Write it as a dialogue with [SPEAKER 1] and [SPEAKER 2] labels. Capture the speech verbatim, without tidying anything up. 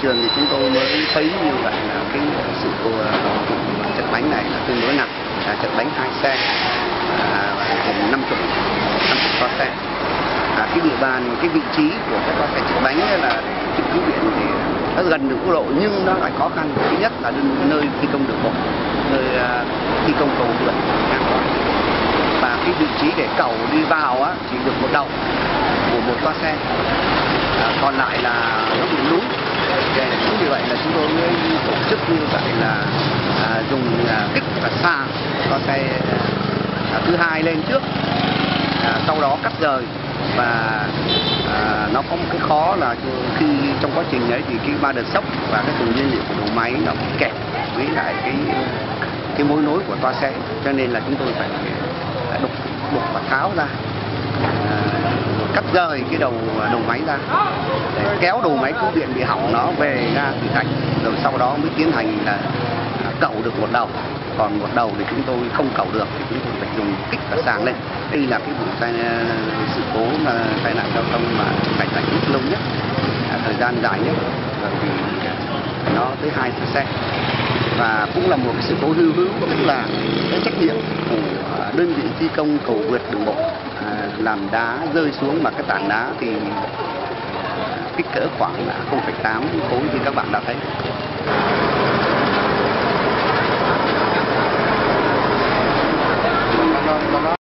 [SPEAKER 1] trường thì chúng tôi mới thấy như vậy là cái sự cố chật bánh này là tương đối nặng, là chật bánh hai xe, gồm năm chục năm chục toa xe. À, cái địa bàn, cái vị trí của các toa xe chật bánh là trên cứu viện thì nó gần được quốc lộ nhưng nó lại khó khăn. Thứ nhất là nơi thi công đường bộ, nơi uh, thi công cầu vượt ngang qua, và cái vị trí để cầu đi vào á, chỉ được một đầu của một toa xe, à, còn lại là nó bị lún. Chính vì vậy là chúng tôi mới tổ chức như vậy là à, dùng à, kích và xà toa xe à, thứ hai lên trước, à, sau đó cắt rời. Và à, nó có một cái khó là khi trong quá trình ấy thì cái ba đợt sốc và cái thùng nhiên liệu của đầu máy nó bị kẹt với lại cái cái mối nối của toa xe, cho nên là chúng tôi phải đục đục và tháo ra, à, cắt rời cái đầu đầu máy ra để kéo đầu máy cứu viện bị hỏng nó về ra thủy thành, rồi sau đó mới tiến hành là cẩu được một đầu. Còn một đầu thì chúng tôi không cẩu được thì chúng tôi phải dùng kích và sàng lên. Đây là cái vụ tai sự cố mà tai nạn giao thông mà phải giải quyết lâu nhất, à, thời gian dài nhất, bởi vì nó tới hai xe, và cũng là một cái sự cố hư hữu, tức là cái trách nhiệm của đơn vị thi công cầu vượt đường bộ, à, làm đá rơi xuống, mà cái tảng đá thì kích cỡ khoảng là không phẩy tám khối như các bạn đã thấy. Nó, nó, nó